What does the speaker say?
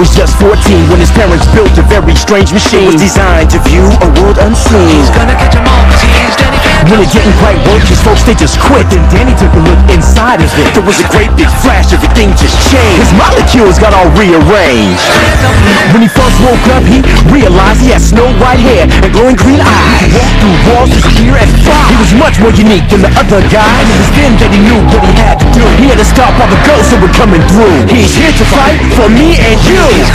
was just 14 when his parents built a very strange machine. It was designed to view a world unseen. He's gonna catch 'em all 'cause he ain't Danny Phantom. When it didn't quite work, his folks, they just quit. Then Danny took a look inside of it. There was a great big flash, everything just changed. His molecules got all rearranged. When he first woke up, he realized he had snow white hair and glowing green eyes. He walked through walls as clear as fire. He was much more unique than the other guys. It was then that he knew what he had to do. He had to stop all the ghosts that were coming through. He's here to fight for me and you.